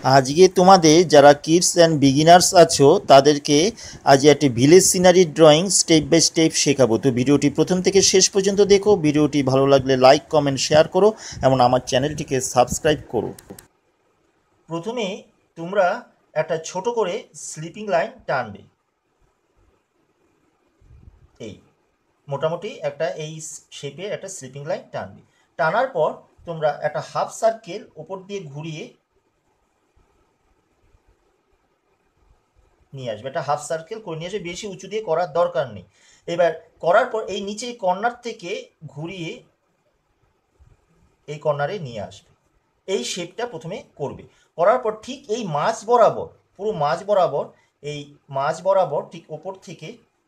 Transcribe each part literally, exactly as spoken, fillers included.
আজকে তোমাদের যারা কিডস অ্যান্ড বিগিনার্স আছো তাদেরকে আজ একটি village scenery drawing step by step শেখাবো। তো ভিডিওটি প্রথম থেকে শেষ পর্যন্ত দেখো। ভিডিওটি ভালো লাগলে লাইক কমেন্ট শেয়ার করো এবং আমার চ্যানেলটিকে সাবস্ক্রাইব করো। প্রথমে তোমরা একটা ছোট করে স্লিপিং লাইন টানবে। এই মোটামুটি একটা এই শেপে একটা স্লিপিং লাইন টানবে। টানার পর তোমরা একটা হাফ সার্কেল ওপর দিয়ে ঘুরিয়ে নিয়ে আসবে। একটা হাফ সার্কেল করে নিয়ে আসবে, বেশি উঁচু দিয়ে করার দরকার নেই। এবার করার পর এই নিচে কর্নার থেকে ঘুরিয়ে এই কর্নারে নিয়ে আসবে। এই শেপটা প্রথমে করবে। করার পর ঠিক এই মাঝ বরাবর, পুরো মাঝ বরাবর, এই মাঝ বরাবর ঠিক ওপর থেকে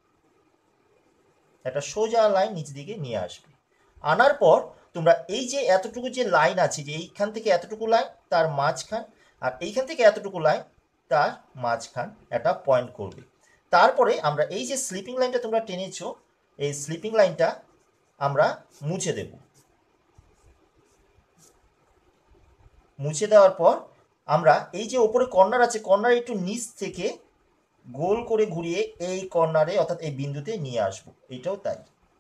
একটা সোজা লাইন নিচ দিকে নিয়ে আসবে। আনার পর তোমরা এই যে এতটুকু যে লাইন আছে, যে এইখান থেকে এতটুকু লাইন তার মাঝখান, আর এইখান থেকে এতটুকু লাইন তার মাঝখান একটা পয়েন্ট করবে। তারপরে আমরা এই যে স্লিপিং লাইনটা তোমরা টেনেছো, এই স্লিপিং লাইনটা আমরা মুছে দেব। মুছে দেওয়ার পর আমরা এই যে ওপরে কর্নার আছে, কর্নার একটু নিচ থেকে গোল করে ঘুরিয়ে এই কর্নারে অর্থাৎ এই বিন্দুতে নিয়ে আসবো। এইটাও তাই।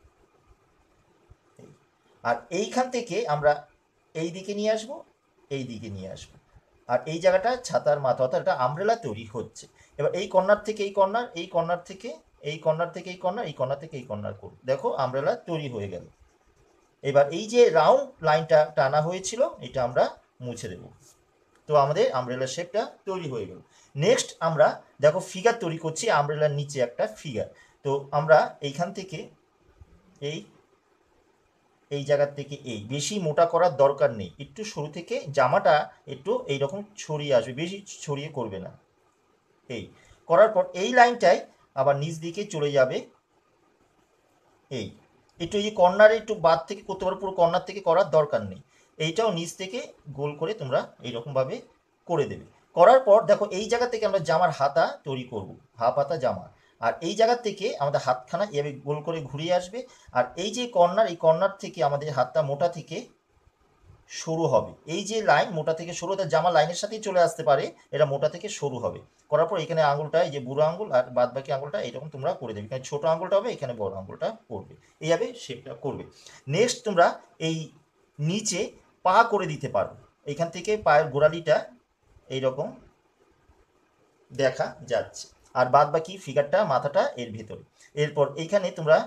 আর এইখান থেকে আমরা এই দিকে নিয়ে আসব, এই দিকে নিয়ে আসব। আর এই জায়গাটা ছাতার মাথা, অর্থাৎ একটা আমব্রেলা তৈরি হচ্ছে। এবার এই কর্নার থেকে এই কর্নার, এই কর্নার থেকে এই কর্নার থেকে এই কর্নার, এই কর্নার থেকে এই কর্নার করব। দেখো আমব্রেলা তৈরি হয়ে গেল। এবার এই যে রাউন্ড লাইনটা টানা হয়েছিল এটা আমরা মুছে দেব। তো আমাদের আমব্রেলা শেপটা তৈরি হয়ে গেল। নেক্সট আমরা দেখো ফিগার তৈরি করছি, আমব্রেলার নিচে একটা ফিগার। তো আমরা এইখান থেকে এই এই জায়গার থেকে এই বেশি মোটা করার দরকার নেই, একটু সরু থেকে জামাটা একটু এইরকম ছড়িয়ে আসবে, বেশি ছড়িয়ে করবে না। এই করার পর এই লাইনটাই আবার নিচ দিকে চলে যাবে। এই একটু এই কর্নারে একটু বাদ থেকে করতে পারো, পুরো কর্নার থেকে করার দরকার নেই। এইটাও নিচ থেকে গোল করে তোমরা এইরকমভাবে করে দেবে। করার পর দেখো এই জায়গা থেকে আমরা জামার হাতা তৈরি করব, হাফ হাতা জামা। আর এই জায়গা থেকে আমাদের হাতখানা এভাবে গোল করে ঘুরিয়ে আসবে। আর এই যে কর্নার, এই কর্নার থেকে আমাদের হাতটা মোটা থেকে সরু হবে। এই যে লাইন মোটা থেকে সরু, তার জামা লাইনের সাথেই চলে আসতে পারে, এটা মোটা থেকে সরু হবে। করার পর এখানে আঙুলটা, এই যে বুড়ো আঙুল আর বাদ বাকি আঙুলটা এইরকম তোমরা করে দেবে। এখানে ছোটো আঙুলটা হবে, এখানে বড় আঙুলটা পড়বে, এইভাবে শেপটা করবে। নেক্সট তোমরা এই নিচে পা করে দিতে পারো। এইখান থেকে পায়ের গোড়ালিটা এইরকম দেখা যাচ্ছে, আর বাদ বাকি ফিগারটা, মাথাটা এর ভেতরে। এরপর এইখানে তোমরা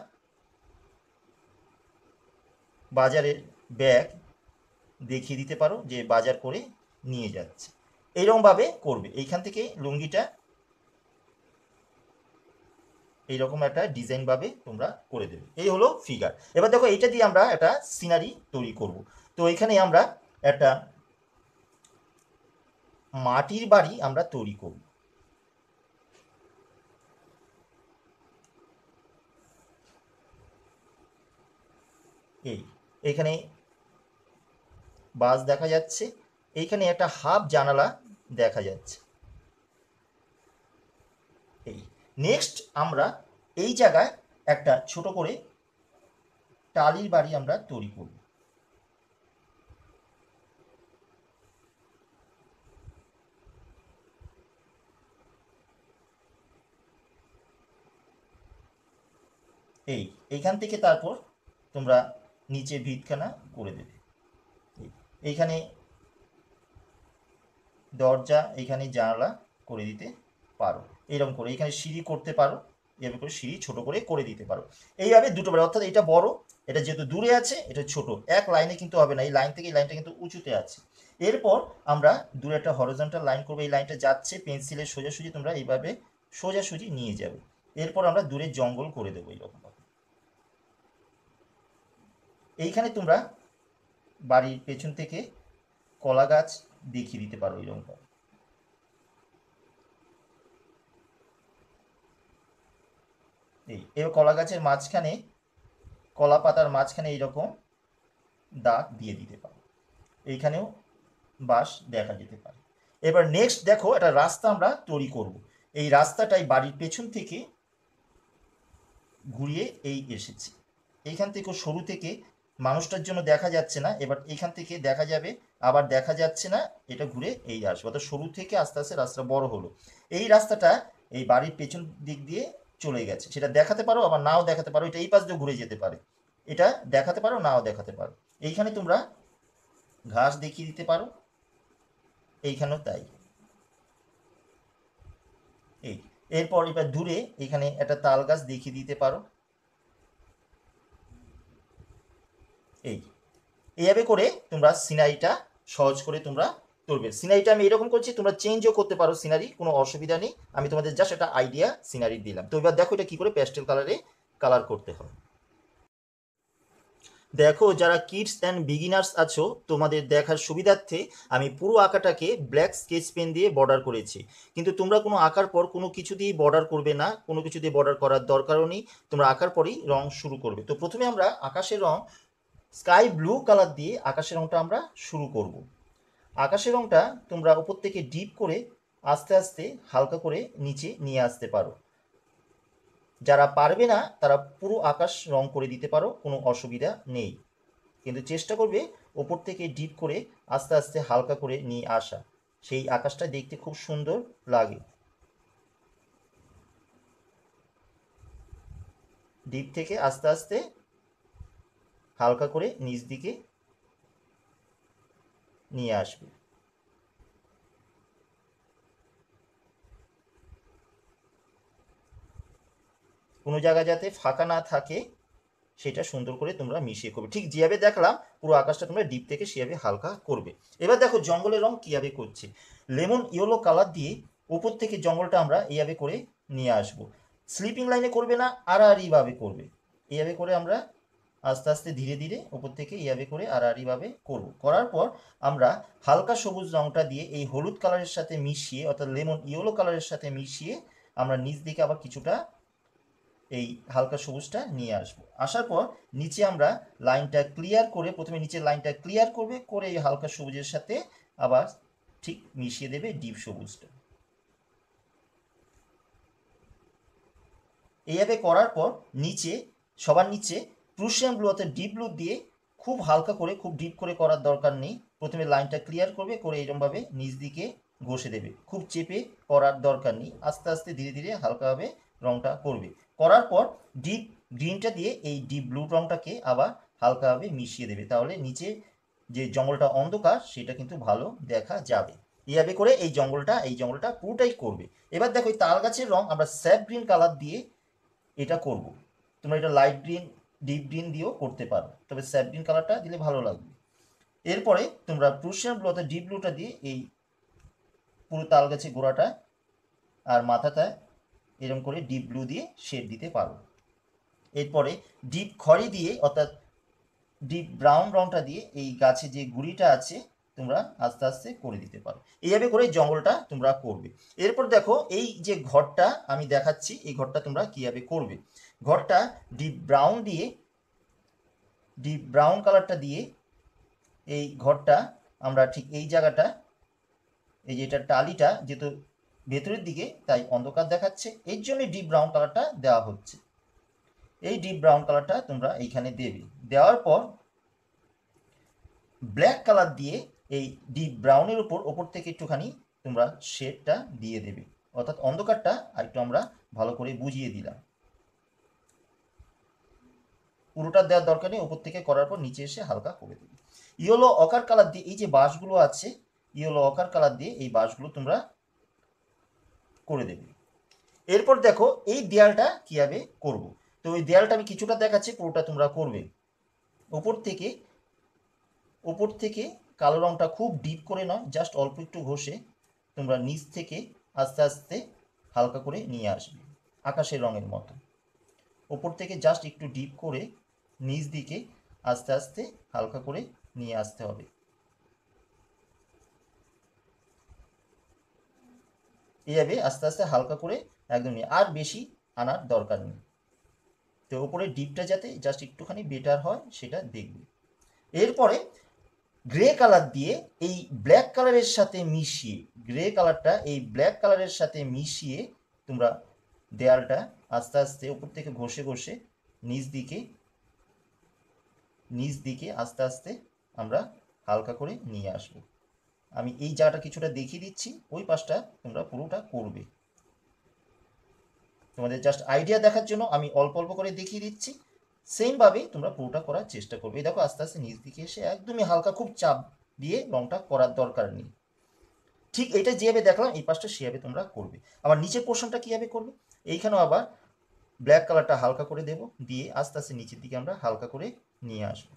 বাজারের ব্যাগ দেখিয়ে দিতে পারো যে বাজার করে নিয়ে যাচ্ছে, এইরকমভাবে করবে। এইখান থেকে লুঙ্গিটা এইরকম একটা ডিজাইনভাবে তোমরা করে দেবে। এই হলো ফিগার। এবার দেখো এইটা দিয়ে আমরা একটা সিনারি তৈরি করব। তো এখানে আমরা একটা মাটির বাড়ি আমরা তৈরি করব। এই এখানে বাস দেখা যাচ্ছে, এইখানে একটা হাফ জানালা দেখা যাচ্ছে। এই নেক্সট আমরা এই জায়গায় একটা ছোট করে টালির বাড়ি আমরা তৈরি করব। এই এইখান থেকে তারপর তোমরা নিচে ভিতখানা করে দেবে। এইখানে দরজা, এইখানে জানালা করে দিতে পারো এরকম করে। এইখানে সিঁড়ি করতে পারো, এভাবে করে সিঁড়ি ছোট করে করে দিতে পারো। এইভাবে দুটো বাড়ি, অর্থাৎ এটা বড়, এটা যেহেতু দূরে আছে, এটা ছোট, এক লাইনে কিন্তু হবে না। এই লাইন থেকে এই লাইনটা কিন্তু উঁচুতে আছে। এরপর আমরা দূরে একটা হরিজন্টাল লাইন করবো। এই লাইনটা যাচ্ছে পেন্সিলের সোজাসুজি, তোমরা এইভাবে সোজাসুজি নিয়ে যাবে। এরপর আমরা দূরে জঙ্গল করে দেবো এইরকম। এইখানে তোমরা বাড়ির পেছন থেকে কলা গাছ দেখিয়ে দিতে পারো এইরকম। এই এবার কলা গাছের মাঝখানে, কলা পাতার মাঝখানে এইরকম দাগ দিয়ে দিতে পারো। এইখানেও বাঁশ দেখা যেতে পারে। এবার নেক্সট দেখো একটা রাস্তা আমরা তৈরি করব। এই রাস্তাটাই বাড়ির পেছন থেকে ঘুরিয়ে এই এসেছে। এইখান থেকে সরু থেকে মানুষটার জন্য দেখা যাচ্ছে না, এবার এইখান থেকে দেখা যাবে আবার দেখা যাচ্ছে না, এটা ঘুরে এই আসবে, অর্থাৎ সরু থেকে আস্তে আস্তে রাস্তা বড় হলো। এই রাস্তাটা এই বাড়ির পেছন দিক দিয়ে চলে গেছে, সেটা দেখাতে পারো আবার নাও দেখাতে পারো, এটা এই পাশ দিয়ে ঘুরে যেতে পারে, এটা দেখাতে পারো নাও দেখাতে পারো। এইখানে তোমরা ঘাস দেখিয়ে দিতে পারো, এইখানেও তাই। এই এরপর এবার দূরে এখানে একটা তাল গাছ দেখিয়ে দিতে পারো। এই এইভাবে করে তোমরা সিনারিটা সহজ করে তোমরা তুলবে। সিনারিটা আমি এরকম করছি, তোমরা চেঞ্জও করতে পারো সিনারি, কোনো অসুবিধা নেই, আমি তোমাদের জাস্ট একটা আইডিয়া সিনারি দিলাম। তো এবার দেখো এটা কি করে প্যাস্টেল কালারে কালার করতে হয়। দেখো যারা কিডস অ্যান্ড বিগিনার্স আছো, তোমাদের দেখার সুবিধার্থে আমি পুরো আঁকাটাকে ব্ল্যাক স্কেচ পেন দিয়ে বর্ডার করেছি, কিন্তু তোমরা কোনো আঁকার পর কোনো কিছু দিয়েই বর্ডার করবে না, কোনো কিছু দিয়ে বর্ডার করার দরকারও নেই, তোমরা আঁকার পরেই রং শুরু করবে। তো প্রথমে আমরা আকাশের রং স্কাই ব্লু কালার দিয়ে আকাশের রংটা আমরা শুরু করব। আকাশের রংটা তোমরা উপর থেকে ডিপ করে আস্তে আস্তে হালকা করে নিচে নিয়ে আসতে পারো। যারা পারবে না তারা পুরো আকাশ রং করে দিতে পারো, কোনো অসুবিধা নেই, কিন্তু চেষ্টা করবে ওপর থেকে ডিপ করে আস্তে আস্তে হালকা করে নিয়ে আসা, সেই আকাশটা দেখতে খুব সুন্দর লাগে। ডিপ থেকে আস্তে আস্তে হালকা করে নিচ দিকে নিয়ে আসবে। কোনো জায়গা যাতে ফাঁকা না থাকে সেটা সুন্দর করে তোমরা মিশিয়ে করবে, ঠিক যেভাবে দেখলাম পুরো আকাশটা তোমরা ডিপ থেকে সেভাবে হালকা করবে। এবার দেখো জঙ্গলের রং কীভাবে করছে। লেমন ইয়েলো কালার দিয়ে উপর থেকে জঙ্গলটা আমরা এইভাবে করে নিয়ে আসবো। স্লিপিং লাইনে করবে না, আড়াআড়িভাবে করবে, এইভাবে করে আমরা আস্তে আস্তে ধীরে ধীরে উপর থেকে এইভাবে করে আড়াআড়িভাবে করব। করার পর আমরা হালকা সবুজ রংটা দিয়ে এই হলুদ কালারের সাথে মিশিয়ে, অর্থাৎ লেমন ইয়েলো কালারের সাথে মিশিয়ে আমরা নিচ দিকে আবার কিছুটা এই হালকা সবুজটা নিয়ে আসবো। আসার পর নিচে আমরা লাইনটা ক্লিয়ার করে, প্রথমে নিচের লাইনটা ক্লিয়ার করবে, করে এই হালকা সবুজের সাথে আবার ঠিক মিশিয়ে দেবে ডিপ সবুজটা। এইভাবে করার পর নিচে সবার নিচে প্রুশিয়ান ব্লু অর্থাৎ ডিপ ব্লু দিয়ে খুব হালকা করে, খুব ডিপ করে করার দরকার নেই, প্রথমে লাইনটা ক্লিয়ার করবে, করে এরকমভাবে নিচ দিকে ঘষে দেবে, খুব চেপে করার দরকার নেই, আস্তে আস্তে ধীরে ধীরে হালকাভাবে রংটা করবে। করার পর ডিপ গ্রিনটা দিয়ে এই ডিপ ব্লু রংটাকে আবার হালকাভাবে মিশিয়ে দেবে, তাহলে নিচে যে জঙ্গলটা অন্ধকার সেটা কিন্তু ভালো দেখা যাবে। এইভাবে করে এই জঙ্গলটা এই জঙ্গলটা পুরোটাই করবে। এবার দেখো এই তাল গাছের রং আমরা স্যাপ গ্রিন কালার দিয়ে এটা করব। তোমরা এটা লাইট গ্রিন, ডিপ গ্রিন দিয়েও করতে পারো, তবে স্যাপ গ্রিন কালারটা দিলে ভালো লাগবে। এরপরে তোমরা প্রুশিয়ান ব্লু অর্থাৎ ডিপ ব্লুটা দিয়ে এই পুরো তাল গাছের গোড়াটা আর মাথাটা এরকম করে ডিপ ব্লু দিয়ে শেড দিতে পারো। এরপরে ডিপ খড়ি দিয়ে অর্থাৎ ডিপ ব্রাউন রংটা দিয়ে এই গাছে যে গুড়িটা আছে তোমরা আস্তে আস্তে করে দিতে পারো। এইভাবে করে জঙ্গলটা তোমরা করবে। এরপর দেখো এই যে ঘরটা আমি দেখাচ্ছি, এই ঘরটা তোমরা কীভাবে করবে। ঘরটা ডিপ ব্রাউন দিয়ে, ডিপ ব্রাউন কালারটা দিয়ে এই ঘরটা আমরা ঠিক এই জায়গাটা, এই যে এটা টালিটা যেহেতু ভেতরের দিকে তাই অন্ধকার দেখাচ্ছে, এর জন্য ডিপ ব্রাউন কালারটা দেওয়া হচ্ছে। এই ডিপ ব্রাউন কালারটা তোমরা এইখানে দেবে। দেওয়ার পর ব্ল্যাক কালার দিয়ে এই ডিপ ব্রাউনের উপর ওপর থেকে একটুখানি তোমরা শেডটা দিয়ে দেবে, অর্থাৎ অন্ধকারটা আরেকটু আমরা ভালো করে বুঝিয়ে দিলাম। পুরোটা দেওয়ার দরকার নেই, ওপর থেকে করার পর নিচে এসে হালকা করে দেবে। ইয়েলো অকার কালার দিয়ে এই যে বাঁশগুলো আছে, ইয়েলো অকার কালার দিয়ে এই বাঁশগুলো তোমরা করে দেবে। এরপর দেখো এই দেয়ালটা কীভাবে করব। তো ওই দেয়ালটা আমি কিছুটা দেখাচ্ছি, পুরোটা তোমরা করবে। ওপর থেকে ওপর থেকে কালো রঙটা খুব ডিপ করে নয়, জাস্ট অল্প একটু ঘষে তোমরা নিচ থেকে আস্তে আস্তে হালকা করে নিয়ে আসবে, আকাশের রঙের মতো। ওপর থেকে জাস্ট একটু ডিপ করে নিচ দিকে আস্তে আস্তে হালকা করে নিয়ে আসতে হবে। এইভাবে আস্তে আস্তে হালকা করে একদম নিয়ে, আর বেশি আনার দরকার নেই। তো ওপরে ডিপটা যাতে জাস্ট একটুখানি বেটার হয় সেটা দেখবে। এরপরে গ্রে কালার দিয়ে এই ব্ল্যাক কালারের সাথে মিশিয়ে, গ্রে কালারটা এই ব্ল্যাক কালারের সাথে মিশিয়ে তোমরা দেয়ালটা আস্তে আস্তে উপর থেকে ঘষে ঘষে নিচ দিকে নিচ দিকে আস্তে আস্তে আমরা হালকা করে নিয়ে আসবো। আমি এই জায়গাটা কিছুটা দেখিয়ে দিচ্ছি, ওই পাশটা তোমরা পুরোটা করবে। তোমাদের জাস্ট আইডিয়া দেখার জন্য আমি অল্প অল্প করে দেখিয়ে দিচ্ছি, সেমভাবেই তোমরা পুরোটা করার চেষ্টা করবে। এই দেখো আস্তে আস্তে নিচ দিকে এসে একদমই হালকা, খুব চাপ দিয়ে রংটা করার দরকার নেই। ঠিক এটা যেভাবে দেখলাম এই পাশটা সেভাবে তোমরা করবে। আবার নিচের পোর্শনটা কীভাবে করবে, এইখানেও আবার ব্ল্যাক কালারটা হালকা করে দেব, দিয়ে আস্তে আস্তে নিচের দিকে আমরা হালকা করে নিয়ে আসবো।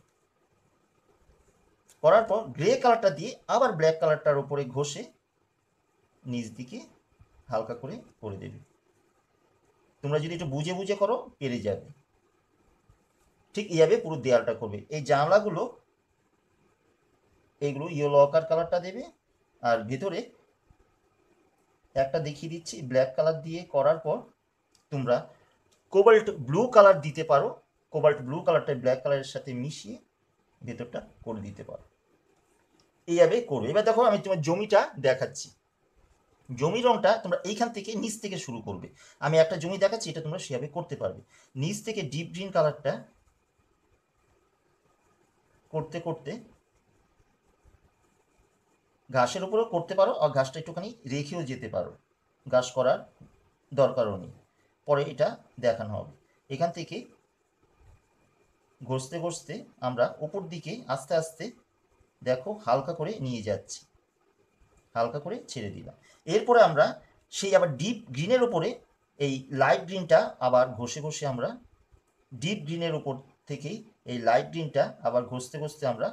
করার পর গ্রে কালারটা দিয়ে আবার ব্ল্যাক কালারটার উপরে ঘষে নিচ দিকে হালকা করে করে দেবে। তোমরা যদি একটু বুঝে বুঝে করো পেরে যাবে। ঠিক এইভাবে পুরো দেয়ালটা করবে। এই জানলাগুলো এইগুলো ইয়েলো অকার কালারটা দেবে, আর ভেতরে একটা দেখিয়ে দিচ্ছি ব্ল্যাক কালার দিয়ে করার পর তোমরা কোবাল্ট ব্লু কালার দিতে পারো। কোবাল্ট ব্লু কালারটা ব্ল্যাক কালারের সাথে মিশিয়ে ভেতরটা করে দিতে পারো। এইভাবে করবে। এবার দেখো আমি তোমার জমিটা দেখাচ্ছি। জমি রংটা তোমরা এইখান থেকে নিচ থেকে শুরু করবে। আমি একটা জমি দেখাচ্ছি, এটা তোমরা সেভাবে করতে পারবে। নিচ থেকে ডিপ গ্রিন কালারটা করতে করতে ঘাসের উপরেও করতে পারো, আর ঘাসটা একটুখানি রেখেও যেতে পারো, ঘাস করার দরকারও নেই, পরে এটা দেখানো হবে। এখান থেকে ঘষতে ঘষতে আমরা উপর দিকে আস্তে আস্তে দেখো হালকা করে নিয়ে যাচ্ছি, হালকা করে ছেড়ে দিলাম। এরপরে আমরা সেই আবার ডিপ গ্রিনের উপরে এই লাইট গ্রিনটা আবার ঘষে ঘষে আমরা ডিপ গ্রিনের উপর থেকেই এই লাইট গ্রিনটা আবার ঘষতে ঘষতে আমরা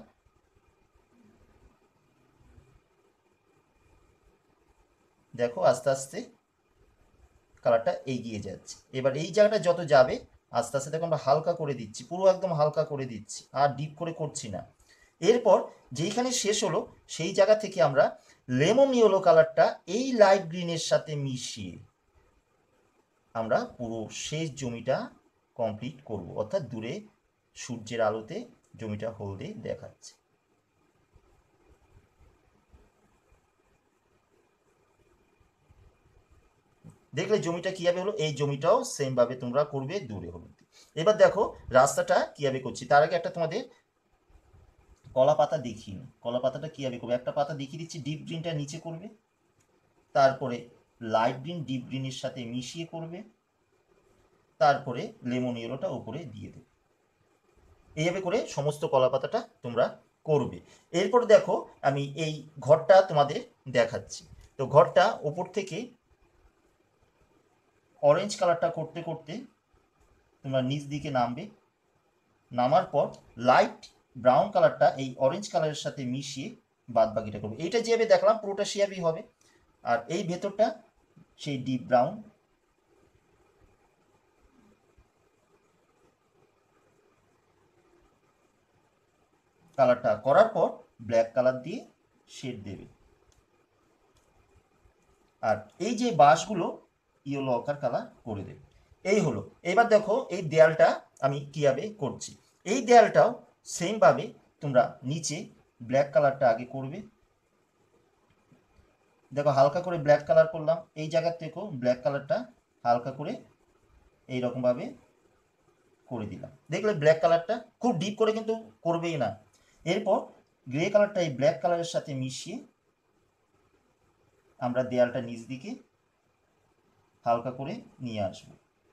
দেখো আস্তে আস্তে কালারটা এগিয়ে যাচ্ছে। এবার এই জায়গাটা যত যাবে আস্তে আস্তে দেখো আমরা হালকা করে দিচ্ছি, পুরো একদম হালকা করে দিচ্ছি, আর ডিপ করে করছি না। এরপর যেইখানে শেষ হলো সেই জায়গা থেকে আমরা লেমন ইয়েলো কালারটা এই লাইট গ্রিনের সাথে মিশিয়ে আমরা পুরো শেষ জমিটা কমপ্লিট করব, অর্থাৎ দূরে সূর্যের আলোতে জমিটা হলদে দেখাচ্ছে। দেখলে জমিটা কীভাবে হলো, এই জমিটাও সেমভাবে তোমরা করবে দূরে হলুদ। এবার দেখো রাস্তাটা কীভাবে করছি, তার আগে একটা তোমাদের কলা পাতা দেখিয়ে নিই। কলা পাতাটা কীভাবে করবে, একটা পাতা দেখিয়ে দিচ্ছি, ডিপ গ্রিনটা নিচে করবে, তারপরে লাইট গ্রিন ডিপ গ্রিনের সাথে মিশিয়ে করবে, তারপরে লেমন ইয়েলোটা উপরে দিয়ে দেবে। এইভাবে করে সমস্ত কলা পাতাটা তোমরা করবে। এরপর দেখো আমি এই ঘরটা তোমাদের দেখাচ্ছি। তো ঘরটা উপর থেকে অরেঞ্জ কালারটা করতে করতে তোমরা নিচ দিকে নামবে, নামার পর লাইট ব্রাউন কালারটা এই অরেঞ্জ কালারের সাথে মিশিয়ে বাদ বাকিটা করবে। এইটা যেভাবে দেখলাম পুরোটা সেভাবেই হবে। আর এই ভেতরটা সেই ডিপ ব্রাউন কালারটা করার পর ব্ল্যাক কালার দিয়ে শেড দেবে। আর এই যে বাঁশগুলো ইয়েলো অকার কালার করে দেবে। এই হলো। এবার দেখো এই দেয়ালটা আমি কীভাবে করছি। এই দেয়ালটাও সেমভাবে তোমরা নিচে ব্ল্যাক কালারটা আগে করবে। দেখো হালকা করে ব্ল্যাক কালার করলাম, এই জায়গার থেকেও ব্ল্যাক কালারটা হালকা করে এইরকমভাবে করে দিলাম। দেখলে ব্ল্যাক কালারটা খুব ডিপ করে কিন্তু করবেই না। এরপর গ্রে কালারটা এই ব্ল্যাক কালারের সাথে মিশিয়ে আমরা দেয়ালটা নিচ দিকে হালকা করে নিয়ে আসবো।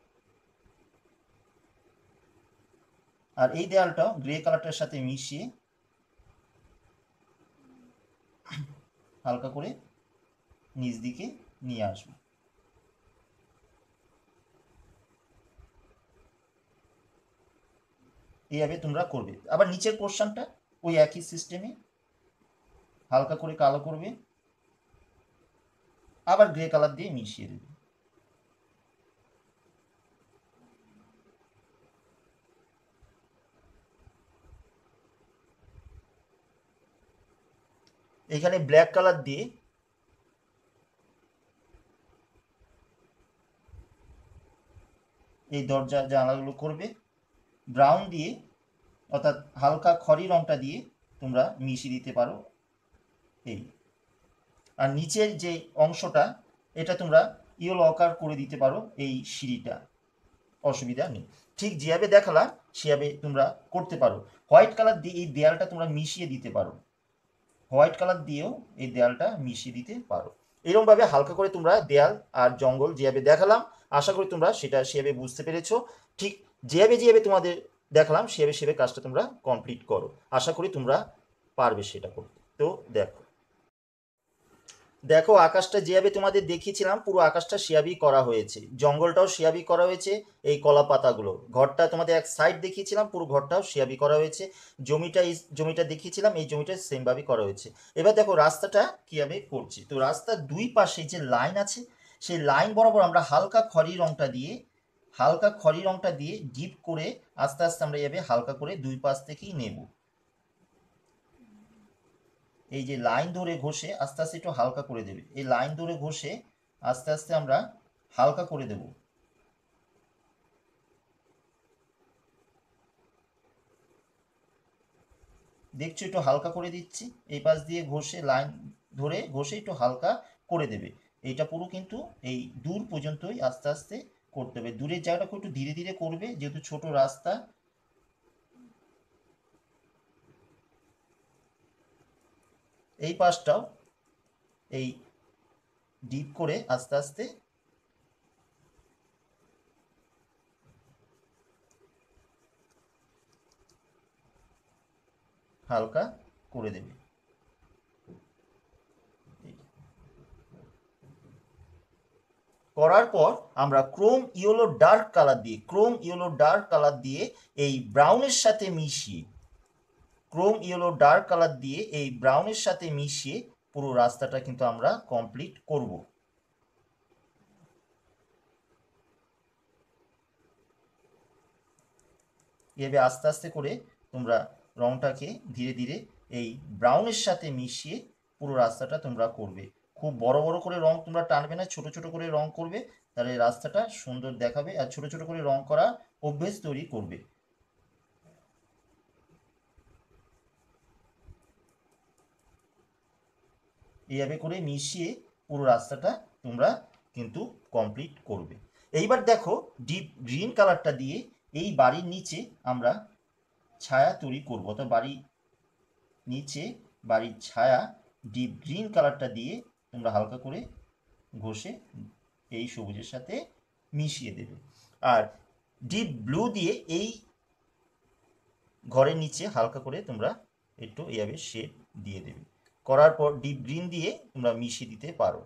আর এই দেয়ালটাও গ্রে কালারটার সাথে মিশিয়ে হালকা করে নিচ দিকে নিয়ে আসবো। এইভাবে তোমরা করবে। আবার নিচের পোর্শনটা ওই একই সিস্টেমে হালকা করে কালো করবে, আবার গ্রে কালার দিয়ে মিশিয়ে দেবে। এখানে ব্ল্যাক কালার দিয়ে এই দরজা জানালাগুলো করবে, ব্রাউন দিয়ে অর্থাৎ হালকা খড়ি রংটা দিয়ে তোমরা মিশিয়ে দিতে পারো এই। আর নিচের যে অংশটা এটা তোমরা ইয়েলো অকার করে দিতে পারো, এই সিঁড়িটা অসুবিধা নেই। ঠিক যেভাবে দেখালাম সেভাবে তোমরা করতে পারো। হোয়াইট কালার দিয়ে এই দেয়ালটা তোমরা মিশিয়ে দিতে পারো, হোয়াইট কালার দিয়েও এই দেয়ালটা মিশিয়ে দিতে পারো। এরকমভাবে হালকা করে তোমরা দেয়াল আর জঙ্গল যেভাবে দেখালাম, আশা করি তোমরা সেটা সেভাবে বুঝতে পেরেছো। ঠিক যেভাবে যেভাবে তোমাদের দেখালাম সেভাবে সেভাবে কাজটা তোমরা কমপ্লিট করো, আশা করি তোমরা পারবে সেটা করতে। তো দেখো দেখো আকাশটা যেভাবে তোমাদের দেখিয়েছিলাম পুরো আকাশটা সেভাবেই করা হয়েছে, জঙ্গলটাও সেভাবেই করা হয়েছে, এই কলা পাতাগুলো, ঘরটা তোমাদের এক সাইড দেখিয়েছিলাম পুরো ঘরটাও সেভাবেই করা হয়েছে, জমিটা এই জমিটা দেখিয়েছিলাম এই জমিটা সেমভাবেই করা হয়েছে। এবার দেখো রাস্তাটা কীভাবে করছি। তো রাস্তার দুই পাশে যে লাইন আছে সেই লাইন বরাবর আমরা হালকা খড়ি রঙটা দিয়ে হালকা খড়ি রঙটা দিয়ে ডিপ করে আস্তে আস্তে আমরা এভাবে হালকা করে দুই পাশ থেকেই নেব। এই যে লাইন ধরে ঘষে আস্তে আস্তে একটু হালকা করে দেবে, এই লাইন ধরে ঘষে আস্তে আস্তে আমরা হালকা করে দেব। দেখছো একটু হালকা করে দিচ্ছি, এই পাশ দিয়ে ঘষে লাইন ধরে ঘষে একটু হালকা করে দেবে। এইটা পুরো কিন্তু এই দূর পর্যন্তই আস্তে আস্তে করতে হবে, দূরের জায়গাটা একটু ধীরে ধীরে করবে যেহেতু ছোট রাস্তা। এই পাশটাও এই ডিপ করে আস্তে আস্তে হালকা করে দেবে। করার পর আমরা ক্রোম ইয়েলো ডার্ক কালার দিয়ে ক্রোম ইয়েলো ডার্ক কালার দিয়ে এই ব্রাউনের সাথে মিশিয়ে ক্রোম ইয়েলো ডার্ক কালার দিয়ে এই ব্রাউনের সাথে মিশিয়ে পুরো রাস্তাটা কিন্তু আমরা কমপ্লিট করব। এভাবে আস্তে আস্তে করে তোমরা রংটাকে ধীরে ধীরে এই ব্রাউনের সাথে মিশিয়ে পুরো রাস্তাটা তোমরা করবে। খুব বড় বড় করে রং তোমরা টানবে না, ছোট ছোট করে রং করবে, তাহলে রাস্তাটা সুন্দর দেখাবে। আর ছোট ছোট করে রং করা অভ্যেস তৈরি করবে। এইভাবে করে মিশিয়ে পুরো রাস্তাটা তোমরা কিন্তু কমপ্লিট করবে। এইবার দেখো ডিপ গ্রিন কালারটা দিয়ে এই বাড়ির নিচে আমরা ছায়া তৈরি করবো, তো বাড়ির নিচে বাড়ির ছায়া ডিপ গ্রিন কালারটা দিয়ে তোমরা হালকা করে ঘষে এই সবুজের সাথে মিশিয়ে দেবে। আর ডিপ ব্লু দিয়ে এই ঘরের নিচে হালকা করে তোমরা একটু এইভাবে শেড দিয়ে দেবে। করার পর ডিপ গ্রিন দিয়ে তোমরা মিশিয়ে দিতে পারো।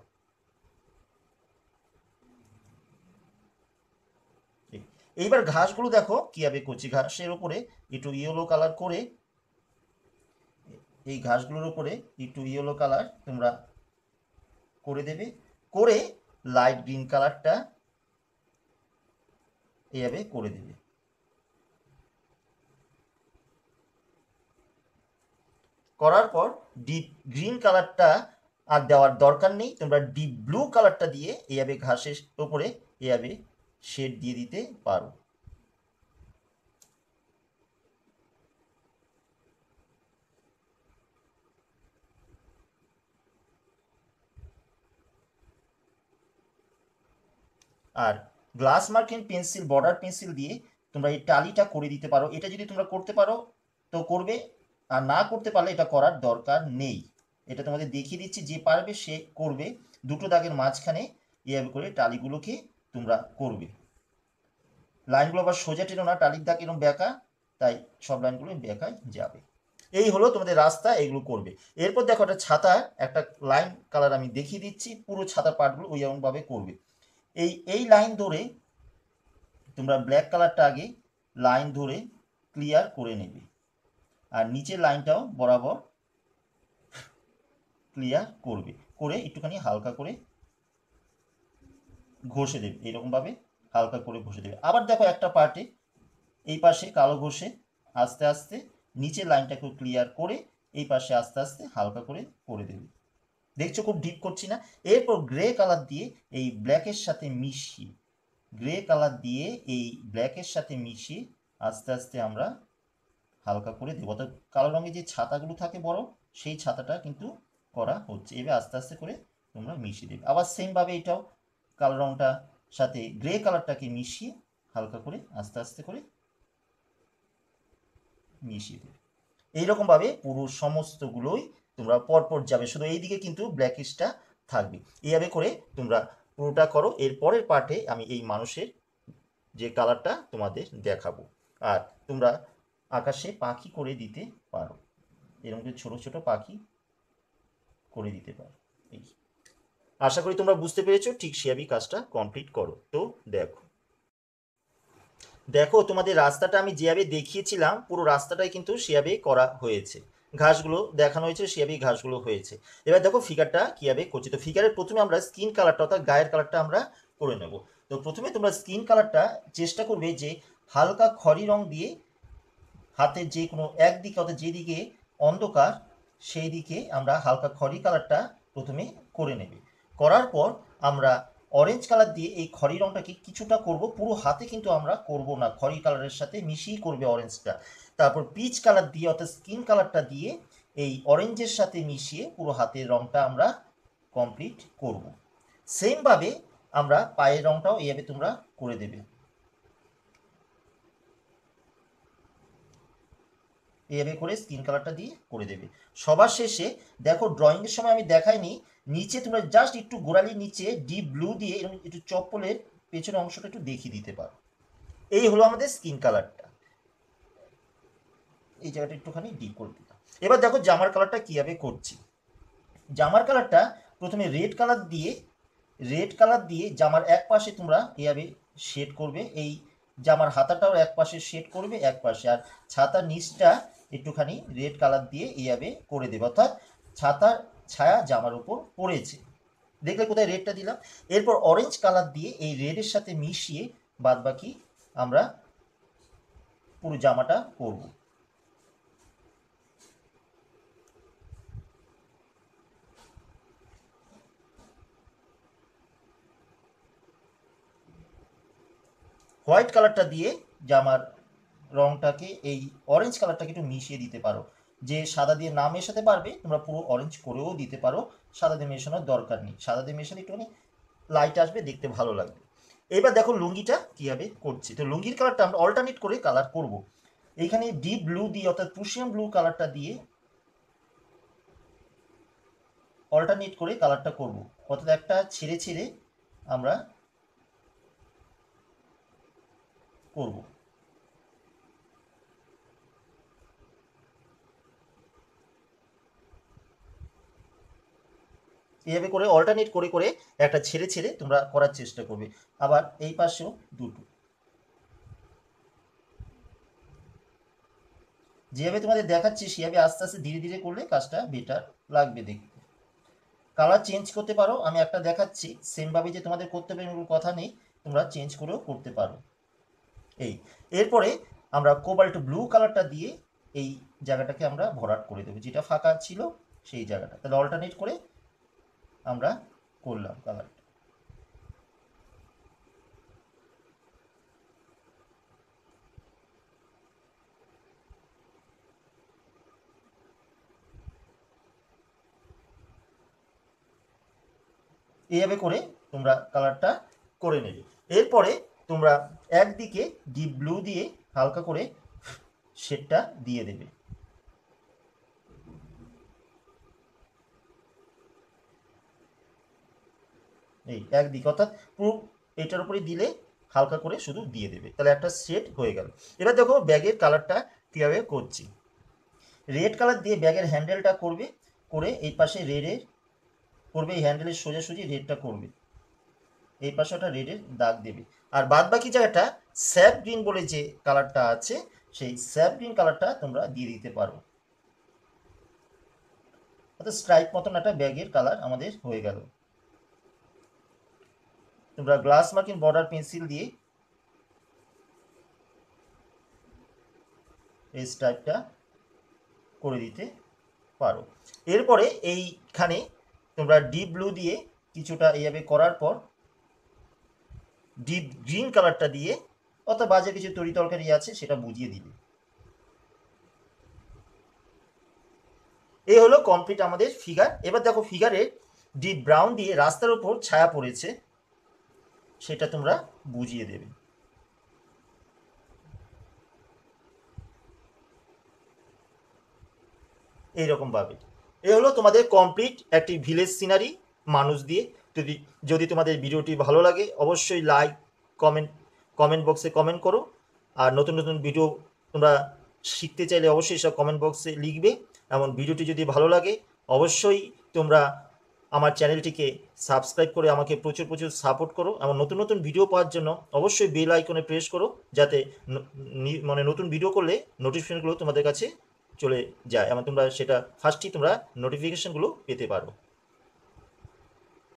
এইবার ঘাসগুলো দেখো কিভাবে করছি, ঘাসের উপরে একটু ইয়েলো কালার করে এই ঘাসগুলোর উপরে একটু ইয়েলো কালার তোমরা করে দেবে, করে লাইট গ্রিন কালারটা এইভাবে করে দেবে। করার পর ডিপ গ্রিন কালারটা আর দেওয়ার দরকার নেই, তোমরা ডিপ ব্লু কালারটা দিয়ে এইভাবে ঘাসের উপরে এইভাবে শেড দিয়ে দিতে পারো। আর glass marking pencil border pencil দিয়ে তোমরা এই টালিটা করে দিতে পারো। এটা যদি তোমরা করতে পারো তো করবে, আর না করতে পারলে এটা করার দরকার নেই। এটা তোমাদের দেখিয়ে দিচ্ছি, যে পারবে সে করবে। দুটো দাগের মাঝখানে এভাবে করে টালিগুলোকে তোমরা করবে। লাইনগুলো আবার সোজা টেনো না, টালির দাগ এরকম বেঁকা, তাই সব লাইনগুলো বেঁকায় যাবে। এই হলো তোমাদের রাস্তা, এগুলো করবে। এরপর দেখো একটা ছাতা একটা লাইন কালার আমি দেখিয়ে দিচ্ছি, পুরো ছাতার পার্টগুলো ওই এমনভাবে করবে। এই এই লাইন ধরে তোমরা ব্ল্যাক কালারটা আগে লাইন ধরে ক্লিয়ার করে নেবে, আর নিচের লাইনটাও বরাবর ক্লিয়ার করবে, করে একটুখানি হালকা করে ঘষে দেবে, এইরকমভাবে হালকা করে ঘষে দেবে। আবার দেখো একটা পার্টে এই পাশে কালো ঘষে আস্তে আস্তে নিচের লাইনটাকে ক্লিয়ার করে এই পাশে আস্তে আস্তে হালকা করে করে দেবে। দেখছো খুব ডিপ করছি না। এরপর গ্রে কালার দিয়ে এই ব্ল্যাকের সাথে মিশিয়ে গ্রে কালার দিয়ে এই ব্ল্যাকের সাথে মিশিয়ে আস্তে আস্তে আমরা হালকা করে দেবো। অর্থাৎ কালো রঙের যে ছাতাগুলো থাকে বড়, সেই ছাতাটা কিন্তু করা হচ্ছে। এবার আস্তে আস্তে করে তোমরা মিশিয়ে দেবে। আবার সেমভাবে এটাও কালো রঙটা সাথে গ্রে কালারটাকে মিশিয়ে হালকা করে আস্তে আস্তে করে মিশিয়ে দেবে। এইরকমভাবে পুরো সমস্তগুলোই তোমরা পরপর যাবে, শুধু এই দিকে কিন্তু ব্ল্যাকিশটা থাকবে। এইভাবে করে তোমরা পুরোটা করো। এর পরের পার্টে আমি এই মানুষের যে কালারটা তোমাদের দেখাবো। আর তোমরা আকাশে পাখি করে দিতে পারো, এরকম করে ছোটো ছোটো পাখি করে দিতে পারো। এই আশা করি তোমরা বুঝতে পেরেছো। ঠিক সেভাবেই কাজটা কমপ্লিট করো। তো দেখো দেখো তোমাদের রাস্তাটা আমি যেভাবে দেখিয়েছিলাম পুরো রাস্তাটাই কিন্তু সেভাবেই করা হয়েছে। ঘাসগুলো দেখানো হয়েছে, সেভাবেই ঘাসগুলো হয়েছে। এবার দেখো ফিগারটা কীভাবে করছি। তো ফিগারের প্রথমে আমরা স্কিন কালারটা অর্থাৎ গায়ের কালারটা আমরা করে নেব। তো প্রথমে তোমরা স্কিন কালারটা চেষ্টা করবে যে হালকা খয়েরি রং দিয়ে হাতের যে কোনো একদিকে অর্থাৎ যেদিকে অন্ধকার সেই দিকে আমরা হালকা খয়েরি কালারটা প্রথমে করে নেবে। করার পর আমরা অরেঞ্জ কালার দিয়ে এই খয়েরি রংটাকে কিছুটা করব, পুরো হাতে কিন্তু আমরা করব না, খয়েরি কালারের সাথে মিশিয়ে করবে অরেঞ্জটা। তারপর পিচ কালার দিয়ে অর্থাৎ স্কিন কালারটা দিয়ে এই অরেঞ্জের সাথে মিশিয়ে পুরো হাতের রংটা আমরা কমপ্লিট করব। সেমভাবে আমরা পায়ের রংটাও এইভাবে তোমরা করে দেবে। এইভাবে করে স্কিন কালারটা দিয়ে করে দেবে। সবার শেষে দেখো ড্রয়িংয়ের সময় আমি দেখাইনি, নিচে তোমরা জাস্ট একটু গোড়ালির নিচে ডিপ ব্লু দিয়ে এরকম একটু চপ্পলের পেছনের অংশটা একটু দেখিয়ে দিতে পারো। এই হলো আমাদের স্কিন কালারটা। এই জায়গাটা একটুখানি ডিপ করে দিলাম। এবার দেখো জামার কালারটা কীভাবে করছি। জামার কালারটা প্রথমে রেড কালার দিয়ে রেড কালার দিয়ে জামার এক পাশে তোমরা এইভাবে শেড করবে। এই জামার হাতাটাও এক পাশে শেড করবে এক পাশে, আর ছাতার নিচটা একটুখানি রেড কালার দিয়ে এইভাবে করে দেবে, অর্থাৎ ছাতার ছায়া জামার উপর পড়েছে। দেখলে কোথায় রেডটা দিলাম। এরপর অরেঞ্জ কালার দিয়ে এই রেডের সাথে মিশিয়ে বাদবাকি আমরা পুরো জামাটা করব। হোয়াইট কালারটা দিয়ে জামার রংটাকে এই অরেঞ্জ কালারটাকে একটু মিশিয়ে দিতে পারো। যে সাদা দিয়ে না মেশাতে পারবে তোমরা পুরো অরেঞ্জ করেও দিতে পারো, সাদা দিয়ে মেশানোর দরকার নেই। সাদা দিয়ে মেশালে একটুখানি লাইট আসবে, দেখতে ভালো লাগবে। এবার দেখো লুঙ্গিটা কীভাবে করছি। তো লুঙ্গির কালারটা আমরা অল্টারনেট করে কালার করব। এইখানে ডিপ ব্লু দিয়ে অর্থাৎ প্রুশিয়ান ব্লু কালারটা দিয়ে অল্টারনেট করে কালারটা করব, অর্থাৎ একটা ছেড়ে ছেড়ে আমরা করব। এইভাবে করে অল্টারনেট করে করে একটা ছেড়ে ছেড়ে তোমরা করার চেষ্টা করবে। আবার এই পাশেও দুটো। যেভাবে তোমাদের দেখাচ্ছি সেভাবে আস্তে আস্তে ধীরে ধীরে করলে কাজটা বেটার লাগবে দেখতে। কালার চেঞ্জ করতে পারো, আমি একটা দেখাচ্ছি সেমভাবে যে তোমাদের করতে পারবে কোনো কথা নেই, তোমরা চেঞ্জ করেও করতে পারো। এই এরপরে আমরা কোবাল্ট ব্লু কালারটা দিয়ে এই জায়গাটাকে আমরা ভরাট করে দেবো, যেটা ফাঁকা ছিল সেই জায়গাটা। তাহলে অল্টারনেট করে আমরা করলাম কালারটা। এইভাবে করে তোমরা কালারটা করে নেবে। এরপরে তোমরা একদিকে ডিপ ব্লু দিয়ে হালকা করে শেডটা দিয়ে দেবে। এই একদিকে অর্থাৎ পুরো এটার উপরে দিলে হালকা করে শুধু দিয়ে দেবে, তাহলে একটা শেড হয়ে গেল। এবার দেখো ব্যাগের কালারটা কীভাবে করছি। রেড কালার দিয়ে ব্যাগের হ্যান্ডেলটা করবে, করে এই পাশে রেডের করবে, এই হ্যান্ডেলের সোজাসুজি রেডটা করবে, এই পাশে ওটা রেডের দাগ দেবে। আর বাদ বাকি জায়গাটা স্যাপ গ্রিন বলে যে কালারটা আছে সেই স্যাপ গ্রিন কালারটা তোমরা দিয়ে দিতে পারো। অর্থাৎ স্ট্রাইপ মতন একটা ব্যাগের কালার আমাদের হয়ে গেল। তোমরা গ্লাস মার্কিং বর্ডার পেন্সিল দিয়ে এই স্ট্রাইপটা করে দিতে পারো। এরপরে এইখানে তোমরা ডিপ ব্লু দিয়ে কিছুটা এইভাবে করার পর ডিপ গ্রিন কালারটা দিয়ে অর্থাৎ বাজে কিছু তরি তরকারি আছে সেটা বুঝিয়ে দিবে। এই হলো কমপ্লিট আমাদের ফিগার। এবার দেখো ফিগারে ডিপ ব্রাউন দিয়ে রাস্তার উপর ছায়া পড়েছে সেটা তোমরা বুঝিয়ে দেবে। এইরকম ভাবে এ হলো তোমাদের কমপ্লিট একটি ভিলেজ সিনারি মানুষ দিয়ে। যদি যদি তোমাদের ভিডিওটি ভালো লাগে অবশ্যই লাইক কমেন্ট কমেন্ট বক্সে কমেন্ট করো। আর নতুন নতুন ভিডিও তোমরা শিখতে চাইলে অবশ্যই সব কমেন্ট বক্সে লিখবে। এমন ভিডিওটি যদি ভালো লাগে অবশ্যই তোমরা আমার চ্যানেলটিকে সাবস্ক্রাইব করে আমাকে প্রচুর প্রচুর সাপোর্ট করো। এমন নতুন নতুন ভিডিও পাওয়ার জন্য অবশ্যই বেল আইকনে প্রেস করো, যাতে মানে নতুন ভিডিও করলে নোটিফিকেশনগুলো তোমাদের কাছে চলে যায় এবং তোমরা সেটা ফার্স্টই তোমরা নোটিফিকেশনগুলো পেতে পারো।